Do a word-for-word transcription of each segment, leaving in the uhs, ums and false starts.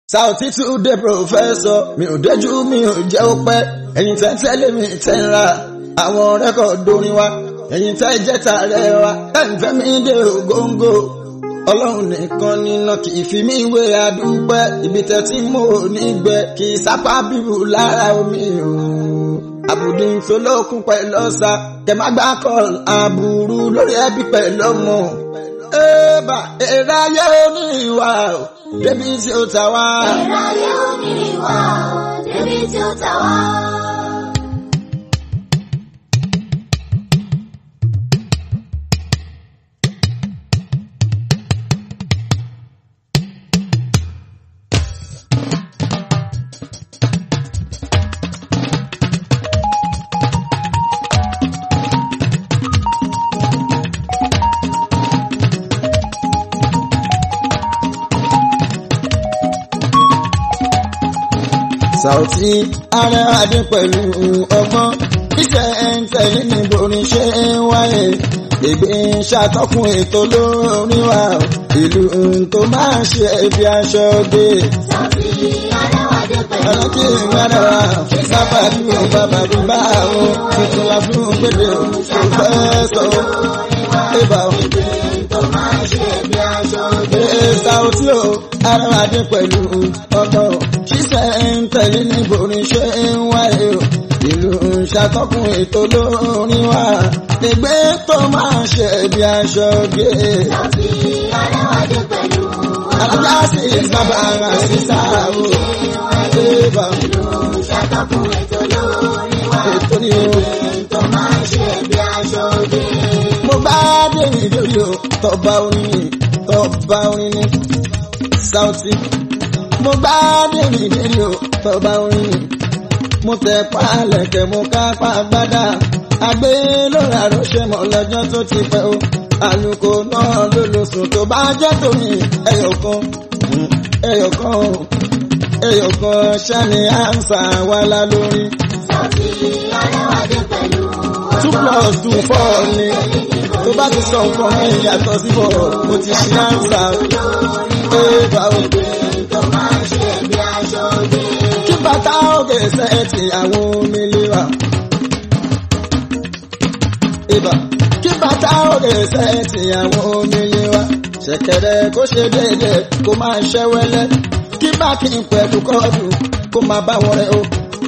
Sauti Today Professor, mi ò déjú mi ò jẹ́ ó pẹ́, ẹ̀yin tẹ́ tẹ́lẹ̀ mi tẹ́ ń ra àwọn rẹ́kọ̀dù orin wa, ẹ̀yin tẹ́ jẹ́ tààrẹ wa, ẹ̀ ń fẹ́ mi dé ògóńgó. Ọlọ́run nìkan nínà kì í fi mí wé adúpẹ́, ibi tẹ́ tí mo ní gbẹ kì í sápá bíbù lára omi o. Àbùdí tó lókun pẹ̀lú ọ̀sà, kẹ̀ má gbá kọ́ọ̀lù àbúrú lórí ẹbí pẹ̀lú ọmọ. Eba èrè ayé onírìnwá o, débi tí ó ta wá. Èrè ayé onírìnwá o, débi tí ó ta wá. Sauti Arẹwàdé pẹ̀lú ọgbọ́n, iṣẹ́ ń tẹ̀lé ní borí ṣe ń wáyé. Ègbé ń ṣàtọ́kùn ètò lórí wa, ìlú tó máa ṣe ibi aṣọ gbé. Sauti Arẹwàdé pẹ̀lú ọ̀rọ̀ kí n gbára wa, bàbá dúró bàbá bí bá àwọn tuntun la fún gbèdé tó fẹ́ sọ. Ìbá Ègbé tó máa ṣe ibi aṣọ gbé. Sauti o Arẹwàdé pẹ̀lú ọgbọ́n, ṣíṣẹ́ ń tẹ̀lé ní borí ṣe ń wáyé o. Ìlú ń ṣàtọ́kùn ètò lórí wa, ègbé tó máa ṣe bí aṣọ gbé. Sauti Arẹwàdé pẹ̀lú Alájà sí bàbá ara sísá o. Ìbá ìlú ṣàtọ́kùn ètò lórí wa. ètò ní o. Tó máa ṣe bí aṣọ gbé. Mo bá dé ìdórí o, tọba orin ni, tọba orin ni. Sauti. Mo bá dé ìdórí o, tọba orin ni. Mo tẹ pálẹ̀kẹ̀ mo ká pa gbádà, àgbé lóra rọ́ṣẹ́ mọ́ lọ́jọ́ tó ti pẹ́ o. Àlùkò náà ló lò sùn tó bá jẹ́ tòmí ẹyọ̀kan, ẹyọ̀kan, ẹyọ̀kan ṣáni àǹsà wà lá lórí. Sauti Arẹwàdé pẹ̀lú Two plus two four ni, tó bá ti sọ nǹkan mi yàtọ̀ sí bọ̀, mo ti ṣe àǹsà ẹ̀bà o. tó máa ṣe bí aṣọ gbé. Kí bàtà òkè sẹ́ẹ̀tì àwọn omi lera. Ìbà kí bàtà òkè sẹ́ẹ̀tì àwọn omi lera. Ṣẹ̀kẹ̀rẹ̀ kó ṣe déédéé kó máa ṣẹ́ wẹ́lẹ́. Kí bá kí n pẹ̀lú kọ́ọ̀dù kó máa bá wọn rẹ̀ o.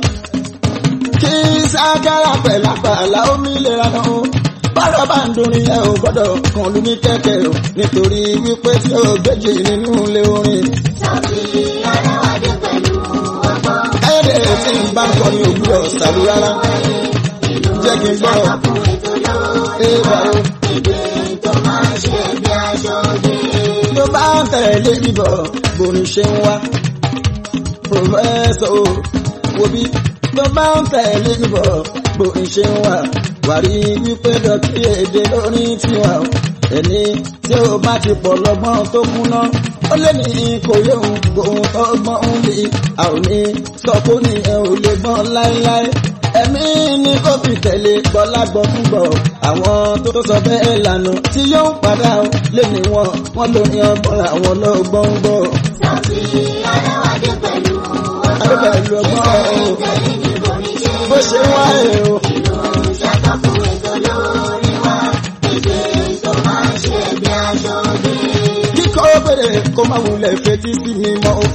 Kí sákàrà pẹ̀lú àpàlà omi lera náà o. Bọ́rọ̀ bá ń dorin ẹ ò gbọ́dọ̀ kan lù ní kẹ̀kẹ́ o. Nítorí wípé tí ó gbèjì nínú ilé orin. Sauti Arẹwàdé pẹ̀lú ọgbọ́n. Káyọ̀dé tí ń bá ń kọrin òwúrọ̀ sàlù rárá. Jẹ́ kí n gbọ́ Ṣàtọ́kùn ètò lórí ẹ̀bà wa. o. Ègbé tó máa ṣe bí aṣọ gbé. Tó bá ń tẹ̀lé bíbọ̀ borí ṣe ń wá. Pòfẹ́sọ̀ o, wo bí tó bá ń tẹ̀lé bíbọ̀ borí ṣe ń wá. Wàrí wípé dọ̀tí èdè lórí tiwa o. Ẹni tí ó bá ti pọ̀ lọ́gbọ́n tó kúná. Ó lé ní kò yóò gbóhùn tó gbọ́n ń bí. A ò ní sọ kó ní ẹ ò lè gbọ́n láéláé. Ẹ̀mí ní kó fi tẹ̀lé gbọ́lá gbọ́ fún gbọ́. Àwọn tó sọ bẹ́ẹ̀ lànà tí yóò padà ó lé ní wọn. Wọ́n lórí ọgbọ́n àwọn lọ́gbọ́n gbọ́. Sauti Arẹwàdé pẹ̀lú Adé ọgbọ́n. pẹ̀lú ọgbọ́n o. Tẹ̀lé ní borí ṣe Bó ṣe wá ẹ̀ o. ìlú ṣàtọ́kùn ètò lórí wa. Ègbé tó máa ṣe bí aṣọ gbé. Kíkọ́ bèrè kó má wulẹ̀ fetí sí mi mọ́ o.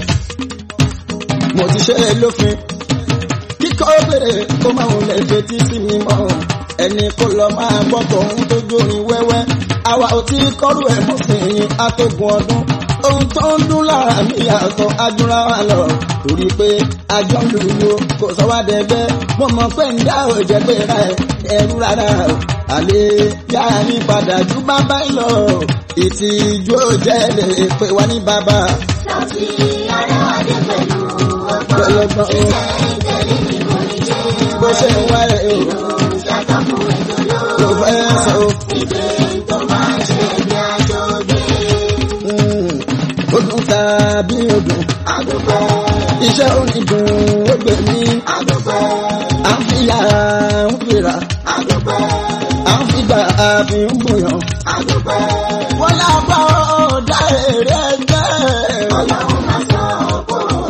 Mo ti ṣe é lófin. Kíkọ́ bèrè kó má wulẹ̀ fetí sí mi mọ́ o. Ẹni kó lọ máa gbọ́ tòun tó jórin wẹ́wẹ́. Àwa ò tí kọ́rù ẹ̀ mọ́ sí yín atógun ọdún. Ohun tó ń dún lára mi yàtọ̀ ajúra wa lọ. Torí pé àjọ ń lùlù kò sọ wá dẹgbẹ́. Mo mọ̀ pé ń dá òjẹ́ pé ra ẹ̀ ẹ̀rú rárá o. Àlè yára ní padà ju bàbá ń lọ. Ìtìjú òjẹ́ lè pè wá ní bàbá. Sauti Arẹwàdé pẹ̀lú ọgbọ́n. Pẹ̀lú ọgbọ́n o. Tẹ̀lé ní borí ṣe Bó ṣe ń wá ẹ̀ o. ìlú ṣàtọ́kùn ètò Ló lórí fẹ́ wa. sọ o. Ègbé tó máa ṣe bí aṣọ gbé. Mm, ó dùn tàbí ó dùn. Àdúpẹ́, Iṣẹ́ onídùn ó gbè mí. àdúpẹ́, À ń fìyà ń fìrà. àdúpẹ́, À ń fìgbà àfi ń bùyàn. àdúpẹ́. Wọ́n lábọ́ ọ̀dà èrè ẹgbẹ́. Ọlọ́run máa sọ pé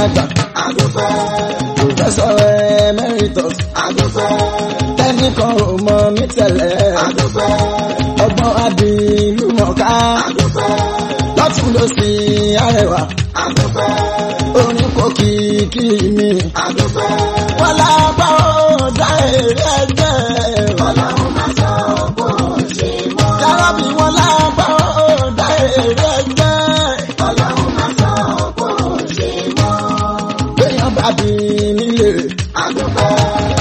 àgbà. Adúpẹ́. Professor Emeritus. Adúpẹ́. Tẹ́nìkan ò mọ ní tẹ́lẹ̀. Adúpẹ́. Ọgbọ́n àbílú mọ̀ká. Adúpẹ́. Lọ́tún ló sì arẹwà. Adúpẹ́. Orin kò kìkì mi. Adúpẹ́. Wọ́n lábá ọ̀dà èrè ẹgbẹ́. Ọlọ́run máa sọ bó ṣe mọ́. Yàrábì wọ́n lábá ọ̀dà èrè ẹgbẹ́. Ọlọ́run máa sọ bó ṣe mọ́. Béèyàn bá bí nílé. Adúpẹ́.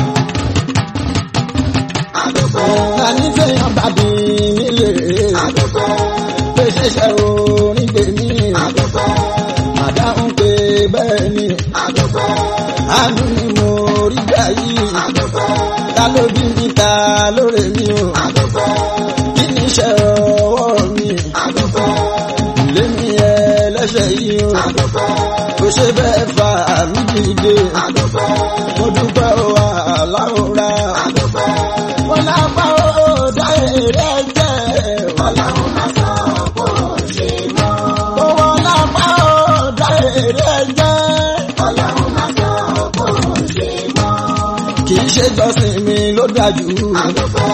Adúpẹ́. Àní béèyàn bá bí nílé. Adúpẹ́. Pé ṣẹ̀ṣẹ̀ orin gbè mí. Adúpẹ́. Àdáhùn pé bẹ́ẹ̀ ni. Adúpẹ́. Àánú ni mo rí gbà yìí. Adúpẹ́. Ta ló bí mi ta lóore mi o. Adúpẹ́. Kí ni iṣẹ́ ọwọ́ mi? Adúpẹ́. Ilé mi ẹlẹ́ṣẹ̀ yìí o. Adúpẹ́. Kò ṣe bẹ́ẹ̀ fà mí dìde. Adúpẹ́. Mo dúpẹ́ o aláwòrá. Adúpẹ́. Wọ́n lápá ó dá èrè jẹ́. Ọlọ́run máa sọ bó ṣe mọ́. Owó lápá ó dá èrè jẹ́. Ọlọ́run máa sọ bó ṣe mọ́. Kì í ṣe jọ́sìn mi ló dájú. Adúpẹ́.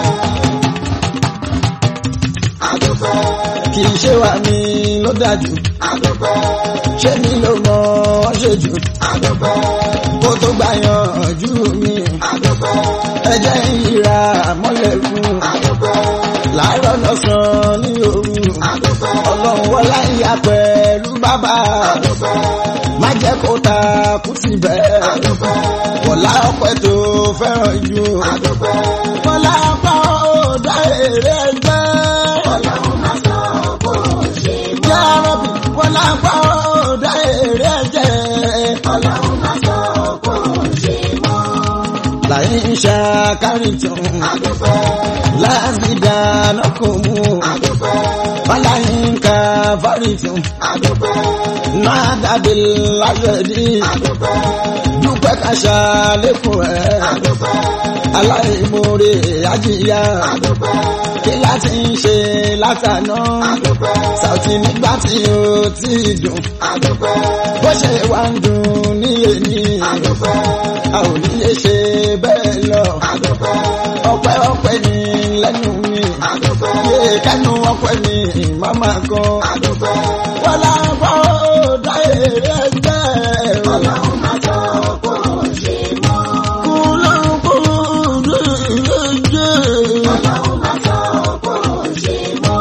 Adúpẹ́. Kì í ṣe wà mí ló dájú. Adúpẹ́. Ṣé mi ló mọ̀ ọ́ ṣe jù? Adúpẹ́. Kó tó gbà yànjú mi. Adúpẹ́. Ẹ̀jẹ̀ ìyíra mọ́lẹ̀ fún. Adúpẹ́. Láàárọ̀ lọ́sàn-án ní òru. Adúpẹ́. Ọlọ́run wọlá ìyá pẹ̀lú bàbá. Adúpẹ́. Má jẹ́ kó ta kú síbẹ̀. Adúpẹ́. Wọ̀lá ọpẹ́ tó fẹ́ràn jù. Adúpẹ́. Wọlá ọpẹ́ ó dá èrè jẹ́. Ọlọ́run máa sọ bó ṣe mọ́. Yá Rábì, wọlá ọpẹ́ ó dá èrè jẹ́. Ọlọ́run máa sọ bó ṣe mọ́. Láyé ń ṣàkárí tún. Adúpẹ́. Láti dáná kò mú. Adúpẹ́. Wáláyé ń ka fárí tún. Adúpẹ́. Náà dàbí láyọ̀dí. Adúpẹ́. Dúpẹ́ ká ṣàlékún ẹ̀. Adúpẹ́. Aláìmoore ajíyá. Adúpẹ́. Kí láti ń ṣe látàná. Adúpẹ́. Sàùtì nígbà tí ó ti dùn. Adúpẹ́. Bó ṣe wá ń dùn ní èní. Adúpẹ́. A ò ní lè ṣe bẹ́ẹ̀ lọ. Adúpẹ́. Ọpẹ́ ọpẹ́ ni lẹ́nu mi. Adúpẹ́. Yé kẹ́nu ọpẹ́ ni màmá kan. Adúpẹ́. Wọ́n lábọ́ ó dá èrè jẹ́. Ọlọ́run máa sọ bó ṣe mọ́. Kúlọ̀kúlù èrè jẹ́. Ọlọ́run máa sọ bó ṣe mọ́.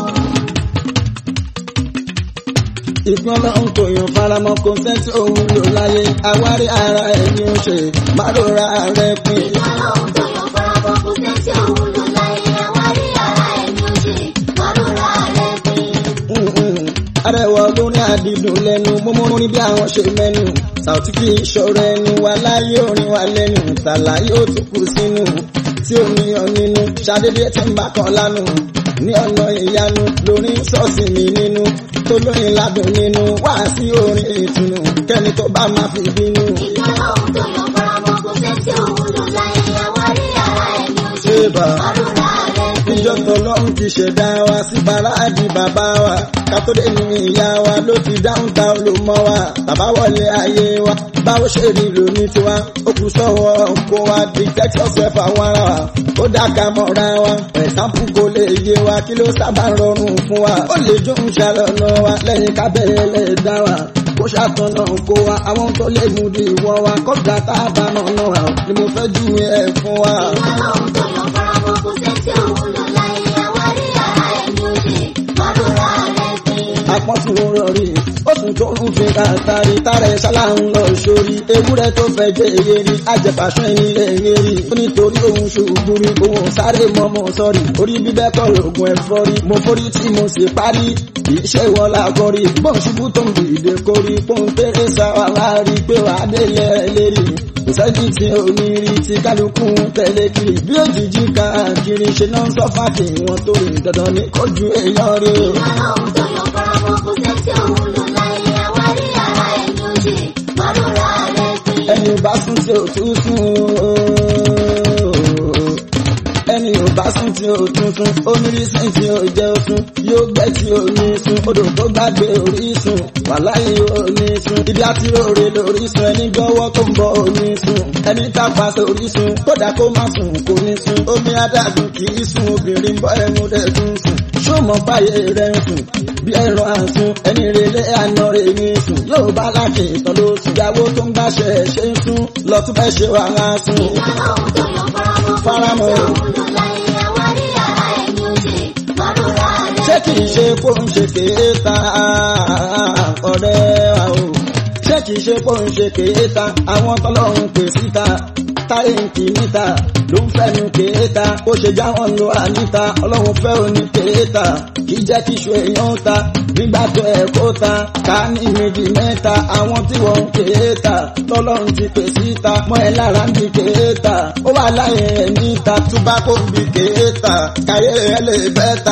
Ìgbọ́n lọ́hùn kò yàn faramọ́ kò sẹ́ńtì òun lò láyé. Àwárí ara ẹ̀ ni ó ṣe. Màdòrà rẹ̀ pin. Ọlọ́run tó yọ faramọ́ kò sẹ́ńtì òun lò láyé. Àwárí ara ẹ̀ ni ó ṣe. Màdòrà rẹ̀ pin. Arẹwà olórin àdìdùn lẹ́nu mọ́mọ́ orin bí àwọn ṣe mẹ́nu. Sàùtì kì í ṣọ̀rọ̀ ẹnu wa láyé orin wa lẹ́nu. Tàlà yóò tún kù sínú tí ó níyàn nínú. Ṣàdédé tí ń bá kan lánú ní ọ̀nà ìyanu lórí sọ́ọ̀sì mi nínú. Tó lóyin ládùn nínú wá sí orin ìtùnú. Kẹ́ni tó bá máa fi bínú. Ọlọ́run tó yọ faramọ́ kò sẹ́ńtì òun lò láyé. Àwárí ara ẹ̀ ni ó ṣe. Ṣébà Màdòrà rẹ̀ pin. níjọ́ tọ́lọ́run ti ṣẹ̀dá wa sí bàrádì bàbá wa. Kátódé ní ìyá wa ló ti dáhùn ta olùmọ wa. Bàbá wọlé ayé wa. Báwo ṣe rí lóní tiwa? Ó kù sọ́wọ́ kó wa dictate yourself àwọn ara wa. Ó dáka mọ́ra wa. Ẹ̀sánpù kò lè yé wa. Kí ló sábà rọrùn fún wa? Ó lè jó ń ṣàlọ́nà wa lẹ́yìn kábẹ́rẹ́ lè dá wa. Kó ṣàtọ̀nà kó wa. Àwọn tó lè mú di ìwọ wa. Kọ́dà tá a bá mọ̀ náà wa ni mo fẹ́ ju ẹ̀ fún wa. Ọlọ́run tó yọ faramọ́ kò sẹ́ńtì òun lò láyé. Àwárí ara ẹ̀ ni ó ṣe. Màdòrà rẹ̀ pin. Apọ́tún rọrí, ó tún tó ń fi kàtàrí, tààrẹ ṣálá ń lọ sórí, ewúrẹ́ tó fẹ́ jẹ́ èrè, ajẹ́pàṣẹ nílé èrè, ó nítorí òun ṣubú rí, òun sáré mọ́mọ́ sọ́rí, orí bíbẹ́ kọ́ lóògùn ẹ̀fọ́rí, mo forí tí mo sì parí, iṣẹ́ ìwọ làgọ́rí, bọ́n ṣubú tó ń dìde kórí, pọ́ńpẹ́rẹ́ sáwà láàrí pé wà á délé lérí, kò sẹ́ni tí ò ní rí tí kálukú ń tẹ̀lé kiri, bí òjijì káàkiri ṣe náà ń sọ fáàkì wọn tó rìn dandan ní kojú èèyàn rí o. Ọlọ́run tó yọ faramọ́ kò sẹ́ńtì òun lò láyé. Àwárí ara ẹ̀ ni ó ṣe. Màdòrà rẹ̀ pin. Ẹni ò bá sùn tí ò tún sùn o. Ẹni ò bá sùn tí ó tuntun onírísìn tí ó jẹ òsùn yóò gbẹ tí ó ní sùn odò tó gbàgbé orísun wàláyé ó ní sùn ibi àti òrè lórísun ẹni gbọ́wọ́ tó ń bọ̀ ó ní sùn ẹni tàpá sórísun kódà kó má sùn kò ní sùn omi adágún kì í sùn obìnrin bọ́ ẹmu dẹ́kun sùn ṣó mọ̀ páyé rẹ̀ ń sùn bí ẹ̀rọ àsùn ẹni relé àná rẹ̀ ní sùn yóò bá láàkì ìtàn ló sùn ìyàwó tó ń gbàṣẹ ṣe ń sùn lọ́tún fẹ́ ṣe wàhálà sùn faramọ́ ṣé kìí ṣe kó ń ṣe kéèta ọ̀rẹ́ wa o ṣé kìí ṣe kó ń ṣe kéèta àwọn tọ́lọ́run pè síta táyé ń kì níta ló ń fẹ́nu kéèta ó ṣe já wọn lo àníta ọlọ́run fẹ́ òní kéèta kì í jẹ́ kí iṣu èèyàn ta nígbà tó ẹ̀ kó ta ká ní méjì mẹ́ta àwọn tí wọ́n ń kéèta tọ́lọ́run ti pè síta mọ́ ẹ lára ń bí kéèta ó wà láyé ẹ̀ níta túbá kó ń bí kéèta káyé ẹ lè bẹ́ ta.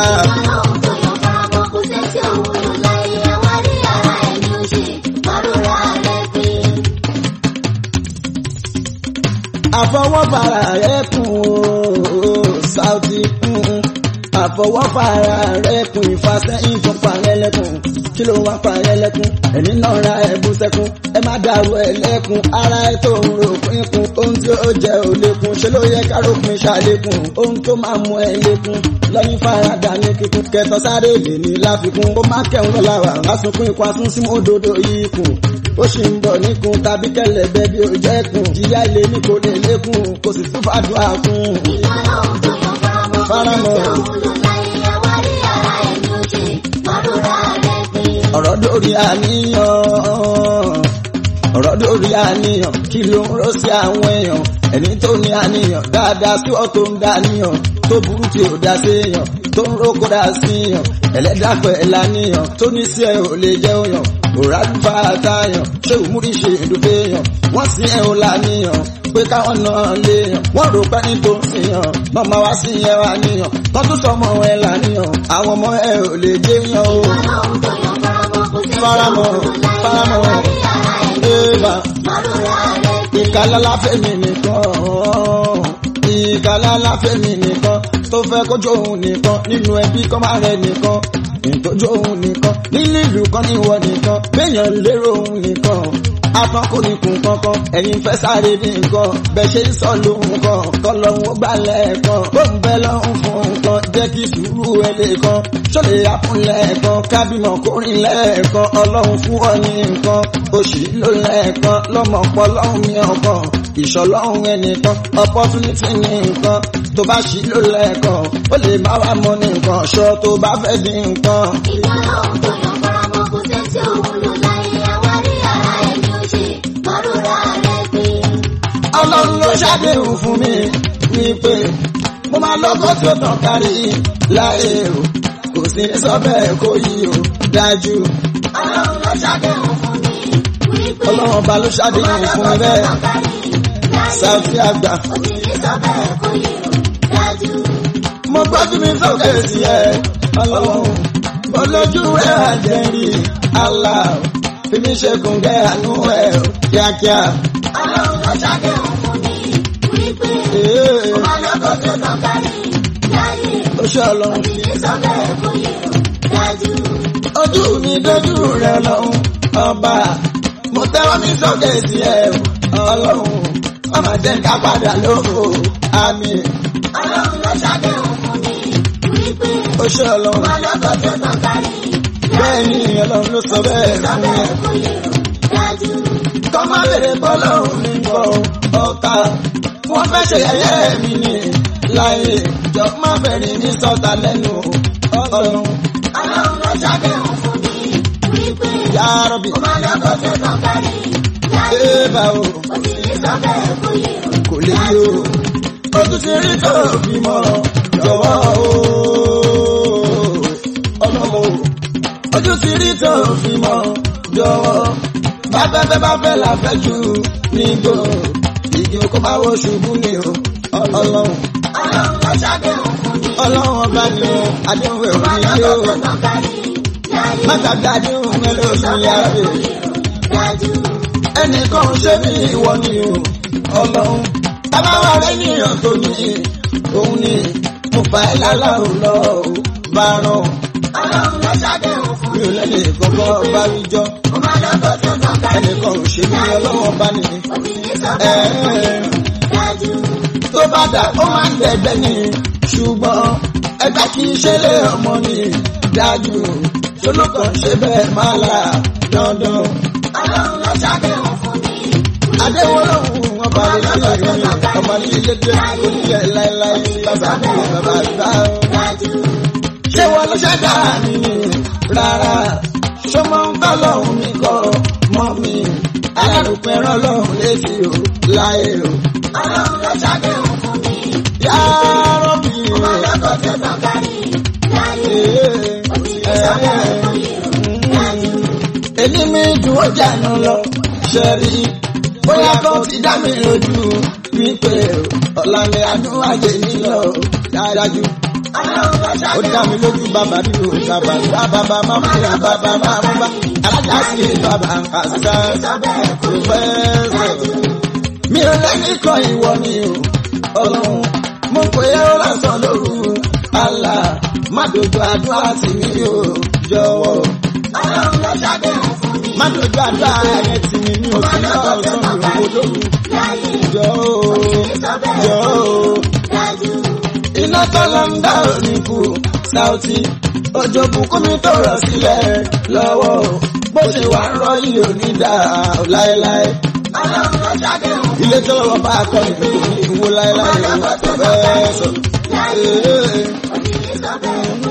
àfọwọ́fara rẹ̀ kùn ó Saoty àfọwọ́fara rẹ̀ kùn ìfàsẹ́yìn tó parẹ́ lẹ́kùn kí ló wá parẹ́ lẹ́kùn ẹni náà ra ẹ̀bùn sẹ́kùn ẹ má dàrú ẹ lẹ́kùn ara ẹ tó ń ro pínkùn ohun tí ó jẹ́ ò lékùn ṣe ló yẹ kárópin ṣàlékùn ohun tó máa mú ẹ lékùn lọ́yìn farada ní kíkún kẹtọ sáré lè ní láfikún ó má kẹun lọ́la wà lásùnkún ikú asún sí mọ́dodo ikùn ó sì ń bọ̀ níkun tàbí kẹlẹ̀bẹ̀ bí ó jẹ́kùn jíyá ilé ní kò lè lékùn kò sì tún fàdúrà kún. faramọ́ ọ̀rọ̀ dórí àníyàn ọ̀rọ̀ dórí àníyàn kí ló ń rọ́ sí àwọn èèyàn ẹni tó ní àníyàn dáadáa sí ọ́ tó ń dàníyàn tó burú tí ò dá séèyàn tó ń rókó dá síyàn ẹlẹ́dàpẹ̀ láníyàn tó ní sí ẹ ò lè jẹ́ òyàn òràlùfà àtàyàn ṣé òmùrí ṣe ìdúfẹ́yàn wọ́n sí ẹ ò láníyàn pé káwọn náà léèyàn wọ́n rò pẹ́ ní tó ń síyàn màmá wá sí ẹ wá níyàn tó tún sọmọ ẹ láníyàn àwọn ọmọ ẹ ò lè jẹ́yàn o. faramọ́ faramọ́ eva ìkàlálà fẹ́mi nìkan ìkàlálà fẹ́mi nìkan tó fẹ́ kójú òun nìkan nínú ẹbí kọ́ máa rẹ nìkan ìtọ́jú òun nìkan nílé ìlú kan níwọ nìkan béèyàn lérò òun nìkan afọkùnrinkùn kankan ẹ̀yin fẹ́ sáré ní nǹkan bẹ́ẹ̀ ṣe ń sọ lóhun kan kọlọ́hún ó gbà lẹ́ẹ̀kan bó ń bẹ lọ́hún fún nǹkan jẹ́ kí sùúrù ẹ lè kan ṣọlẹ̀ àfún lẹ́ẹ̀kan kábímọ kórìn lẹ́ẹ̀kan ọlọ́run fún ọ ní nǹkan oṣù ló lẹ́ẹ̀kan lọ́mọ pọ̀ lọ́hún ní ọkàn ìṣọlọ́hún ẹnìkan opportunity ní nǹkan tó bá ṣì ló lẹ́ẹ̀kan ó lè má wà mọ́ ní nǹkan ṣọ tó bá fẹ́ di nǹkan. ìgbàlóhùn tó yàn faramọ́ kò tẹ́tí òun lò láyé àwárí ara ẹni ó ṣe márùrà rẹ̀ pé. ọlọ́run ló ṣàdéhùn fún mi wípé mo máa lọ́kọ́ tó tàn kárí láyé o kò sí sọ bẹ́ẹ̀ kó yí o dájú. ọlọ́run ló ṣàdéhùn fún mi wípé ọlọ́run ọba ló ṣàdéhùn fún mi bẹ́ẹ̀ Saoty àgbà. kò sí sọ bẹ́ẹ̀ kó yí o dájú. mo gbọ́jú mi sókè sí ẹ ọlọ́run olójú rẹ̀ àjẹrí Allah fi mi ṣe kùngẹ́ àánú ẹ̀ kíákíá. ọlọ́run ló ṣàdéhùn fún mi wípé mo máa lọ́kọ́ tó tàn kárí láyé ó ṣe ọlọ́run. kò sí sọ bẹ́ẹ̀ kó yí o dájú. ojú mi dojú rẹ̀ lọ́hùn ọba mo tẹ́wọ́ mi sókè sí ẹ ọlọ́run ọmọ jẹ́ ká padà lóko àmín. ọlọ́run ló ṣàdéhùn fún mi wípé ó ṣe mo ọlọ́run. máa lọ́kọ́ tó tàn kárí bẹ́ẹ̀ ni ọlọ́run ló sọ bẹ́ẹ̀ sọ fún mi. bẹ́ẹ̀ kó yí o dájú. kọ́ má bèrè bọ́lọ́run ní kọ́ ọ̀tá wọ́n fẹ́ ṣe yẹ̀yẹ́ mi ní láyé jọ má bẹ̀rẹ̀ ní sọ́ta lẹ́nu ọlọ́run. ọlọ́run ló ṣàdéhùn fún mi wípé Ya Rabbi mo máa lọ́kọ́ tó tàn kárí láyé ẹ bá o kò sí sọ bẹ́ẹ̀ kó yí o kò lè yí o ojú ti rí tó fi mọ́ jọ̀wọ́ o ọlọ́mọ o ojú ti rí tó fi mọ́ jọ̀wọ́ bá fẹ́ fẹ́ bá fẹ́ là fẹ́ jù nígbò igi kó máa wo ṣubú ni o ọlọ́run ọlọ́run ló ṣàdéhùn fún mi ọlọ́run ọba ni o àdéhùn ẹ̀ mo máa òní yé lọ́kọ́ o tó tàn kárí láyé má gbàgbé àdéhùn mẹ́lẹ́ sọ òní yá bẹ́ẹ̀ rè kó yí o dájú. ẹnìkan ò ṣe bí ìwọ ni o ọlọ́run tábàwá rẹ níyàn tó ní òun ni mo fà ẹ́ lálàrò lọ bá rán. Ọlọ́run ló ṣàdéhùn fún mi ò lẹ́nu ìkọ̀kọ́ bá mi jọ. Mo máa lọ́kọ̀ tó tàn kárí. ẹnìkan ò ṣe mí ọlọ́wọ́ bá ní. Òbí ní sọ bẹ́ẹ̀ fún mi. Dájú. tó bá dà ó máa ń dẹ̀gbẹ́ ni ṣùgbọ́n ẹgbẹ́ kì í ṣe lé ọmọ ni dájú solókan ṣe bẹ́ẹ̀ máa là dandan. Ọlọ́run ló ṣàdéhùn fún mi. adéwọ́ lòun ọba lè ṣe ìrìn ọmọ ní ilé dé onílẹ̀ láéláé bàbá mi bàbá gbà ó. Dájú. ṣé wọn ló ṣẹ̀dá mi ni rárá ṣọmọ ń kọ́ lọ́hùn mi kọ́ mọ́ mi alárùkún ẹran lọ́hùn létí o láyé o. Ọlọ́run ló ṣàdéhùn fún mi. yàrá bí Mo máa lọ́kọ̀ tó tàn kárí. Dájú. Òbí ní sọ bẹ́ẹ̀ fún mi. Dájú. èmi mi dùn ó jànú lọ ṣẹ́rí bóyá kó ti dá mi lójú wípé ọ̀la ni àdúrà jẹ mí lọ dájú. Ọlọ́run ló ó ṣàdéhùn dá mi lójú bàbá bí o bàbá bá bàbá má fún ya bàbá má mú bá alájà sí bàbá àṣà kò fẹ́ sọ̀rọ̀. mi ò lẹ́ni kan ìwọ ni o ọlọ́run mo pè é ó lásán lóru Allah má dojú àdúrà sí mi o jọ̀wọ́. Ọlọ́run ló ṣàdéhùn fún mi. má dojú àdúrà yẹn tì mí mi ò sí náà ọ̀sán mi ò lóru Láyé. jọ̀ọ́ jọ̀ọ́. Dájú. iná tọ́lọ́ ń dá òní kù Saoty òjò bùkún mi tó rọ̀ sílẹ̀ lọ́wọ́ bó ṣe wà ń rọ yìí ò ní dà láéláé. Ọlọ́run ló ṣàdéhùn fún mi. ilé tó lọ́wọ́ bá kọ́ ni kò ní wó láéláé òun àti bẹ́ẹ̀ sọ. Láyé. Òbí ní sọ bẹ́ẹ̀ fún mi.